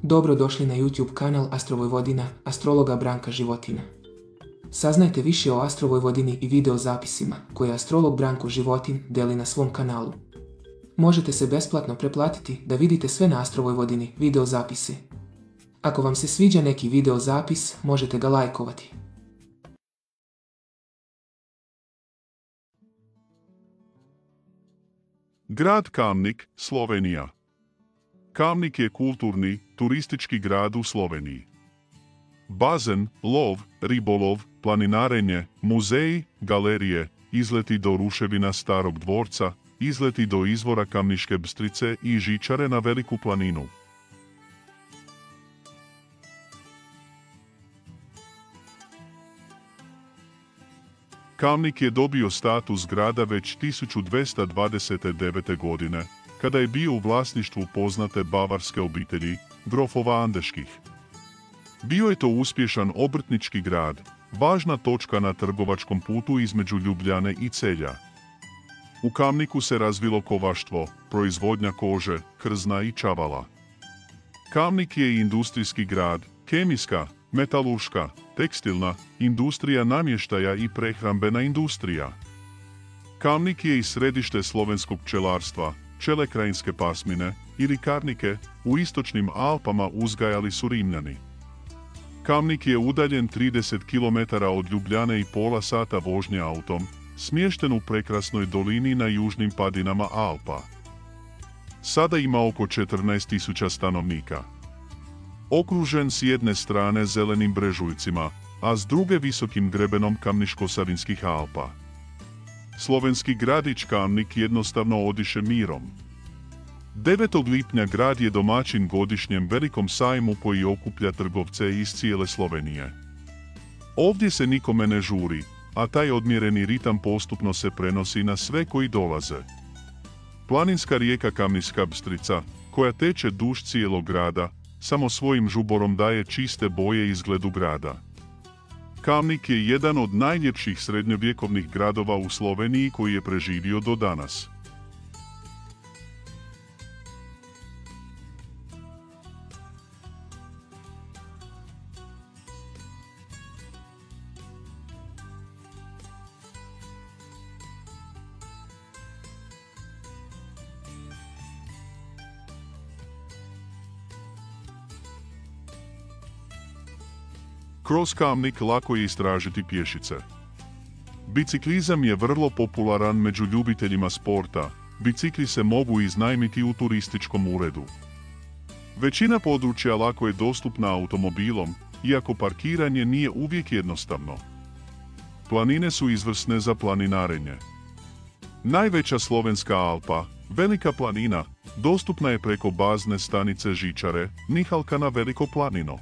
Dobro došli na YouTube kanal Astro Vojvodina, astrologa Branka Životina. Saznajte više o Astro Vojvodini i video zapisima koje astrolog Branko Životin deli na svom kanalu. Možete se besplatno pretplatiti da vidite sve na Astro Vojvodini video zapise. Ako vam se sviđa neki video zapis, možete ga lajkovati. Grad Kamnik, Slovenija. Kamnik je kulturni, turistički grad u Sloveniji. Bazen, lov, ribolov, planinarenje, muzeji, galerije, izleti do ruševina Starog dvorca, izleti do izvora Kamniške Bistrice i žičare na Veliku planinu. Kamnik je dobio status grada već 1229. godine, kada je bio u vlasništvu poznate bavarske obitelji, grofova Andeških. Bio je to uspješan obrtnički grad, važna točka na trgovačkom putu između Ljubljane i Celja. U Kamniku se razvilo kovaštvo, proizvodnja kože, krzna i čavala. Kamnik je i industrijski grad, kemijska, metalurška, tekstilna, industrija namještaja i prehrambena industrija. Kamnik je i središte slovenskog pčelarstva, pčele krajinske pasmine ili karnike u istočnim Alpama uzgajali su Rimljani. Kamnik je udaljen 30 km od Ljubljane i pola sata vožnje autom, smješten u prekrasnoj dolini na južnim padinama Alpa. Sada ima oko 14.000 stanovnika. Okružen s jedne strane zelenim brežuljcima, a s druge visokim grebenom Kamniško-Savinskih Alpa. Slovenski gradić Kamnik jednostavno odiše mirom. 9. lipnja grad je domaćin godišnjem velikom sajmu koji okuplja trgovce iz cijele Slovenije. Ovdje se nikome ne žuri, a taj odmjereni ritam postupno se prenosi na sve koji dolaze. Planinska rijeka Kamniška Bistrica, koja teče duž cijelog grada, samo svojim žuborom daje čiste boje izgledu grada. Kamnik je jedan od najljepših srednjovjekovnih gradova u Sloveniji koji je preživio do danas. Kroz Kamnik lako je istražiti pješice. Biciklizam je vrlo popularan među ljubiteljima sporta, bicikli se mogu iznajmiti u turističkom uredu. Većina područja lako je dostupna automobilom, iako parkiranje nije uvijek jednostavno. Planine su izvrsne za planinarenje. Najveća slovenska Alpa, Velika planina, dostupna je preko bazne stanice žičare, Nihalka na Veliko planino.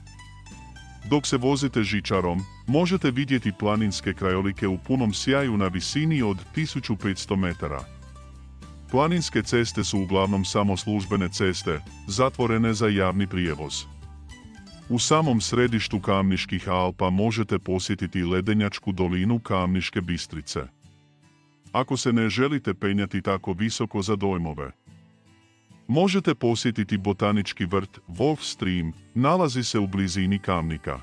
Dok se vozite žičarom, možete vidjeti planinske krajolike u punom sjaju na visini od 1500 metara. Planinske ceste su uglavnom samo službene ceste, zatvorene za javni prijevoz. U samom središtu Kamniških Alpa možete posjetiti ledenjačku dolinu Kamniške Bistrice. Ako se ne želite penjati tako visoko za dojmove, možete posjetiti botanički vrt Wolf Stream, nalazi se u blizini Kamnika.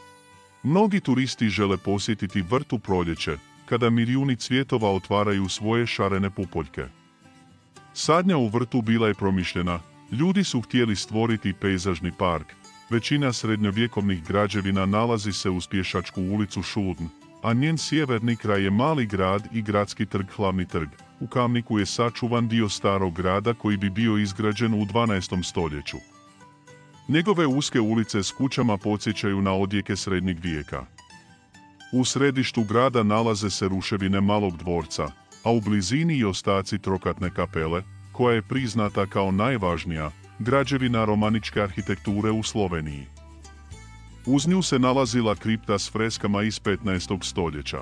Mnogi turisti žele posjetiti vrt u proljeće, kada milijuni cvjetova otvaraju svoje šarene pupoljke. Sadnja u vrtu bila je promišljena, ljudi su htjeli stvoriti pejzažni park. Većina srednjovjekovnih građevina nalazi se uz pješačku ulicu Šudn, a njen sjeverni kraj je mali grad i gradski trg Hlavni trg. U Kamniku je sačuvan dio starog grada koji bi bio izgrađen u 12. stoljeću. Njegove uske ulice s kućama podsjećaju na odjeke srednjeg vijeka. U središtu grada nalaze se ruševine Malog dvorca, a u blizini i ostaci trokatne kapele, koja je priznata kao najvažnija građevina romaničke arhitekture u Sloveniji. Uz nju se nalazila kripta s freskama iz 15. stoljeća.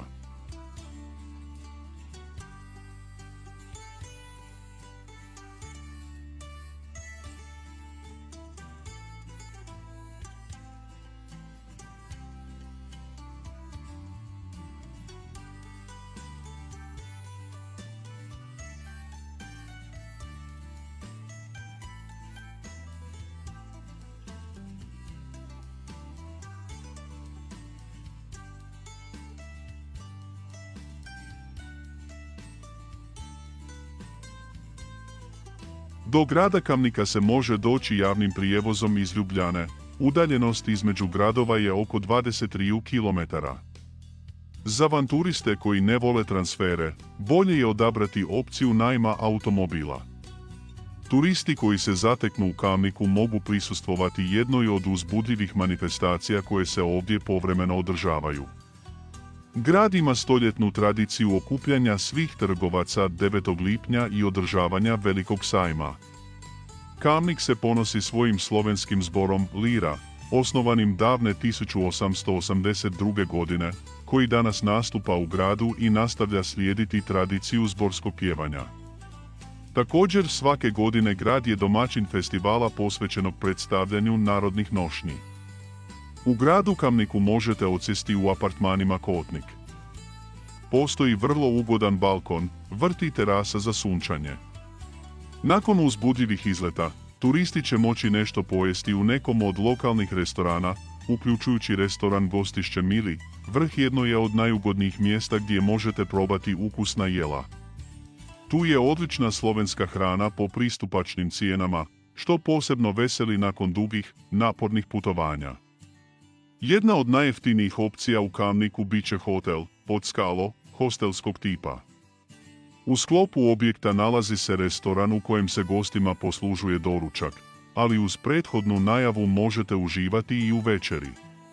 Do grada Kamnika se može doći javnim prijevozom iz Ljubljane. Udaljenost između gradova je oko 23 km. Za avanturiste koji ne vole transfere, bolje je odabrati opciju najma automobila. Turisti koji se zateknu u Kamniku mogu prisustvovati jednoj od uzbudljivih manifestacija koje se ovdje povremeno održavaju. Grad ima stoljetnu tradiciju okupljanja svih trgovaca 9. lipnja i održavanja velikog sajma. Kamnik se ponosi svojim slovenskim zborom Lira, osnovanim davne 1882. godine, koji danas nastupa u gradu i nastavlja slijediti tradiciju zborskog pjevanja. Također svake godine grad je domaćin festivala posvećenog predstavljanju narodnih nošnji. U gradu Kamniku možete odsjesti u apartmanima Kotnik. Postoji vrlo ugodan balkon, vrt i terasa za sunčanje. Nakon uzbudljivih izleta, turisti će moći nešto pojesti u nekom od lokalnih restorana, uključujući restoran Gostišće Mili. Vrh jedno je od najugodnijih mjesta gdje možete probati ukusna jela. Tu je odlična slovenska hrana po pristupačnim cijenama, što posebno veseli nakon dugih, napornih putovanja. Jedna od najjeftinijih opcija u Kamniku bit će hotel, pod skalo, hostelskog tipa. U sklopu objekta nalazi se restoran u kojem se gostima poslužuje doručak, ali uz prethodnu najavu možete uživati i u večeri.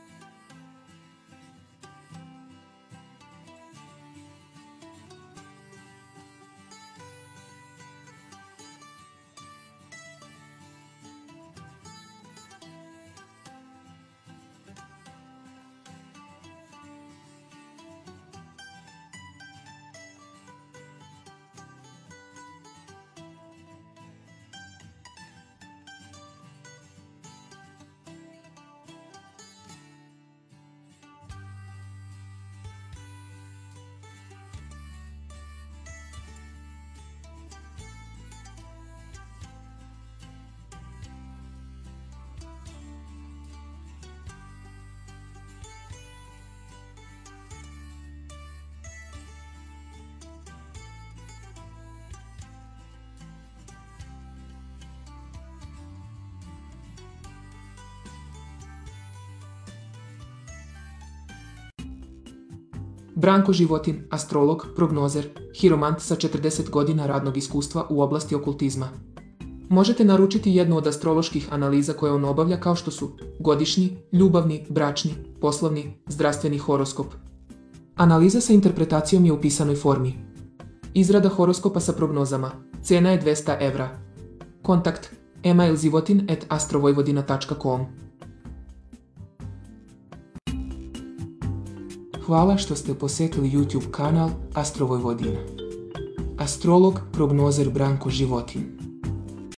Branko Životin, astrolog, prognozer, hiromant sa 40 godina radnog iskustva u oblasti okultizma. Možete naručiti jednu od astroloških analiza koje on obavlja kao što su godišnji, ljubavni, bračni, poslovni, zdravstveni horoskop. Analiza sa interpretacijom je u pisanoj formi. Izrada horoskopa sa prognozama. Cena je 200 evra. Kontakt emailzivotin@astrovojvodina.com. Hvala što ste posjetili YouTube kanal Astro Vojvodina. Astrolog, prognozer Branko Životin.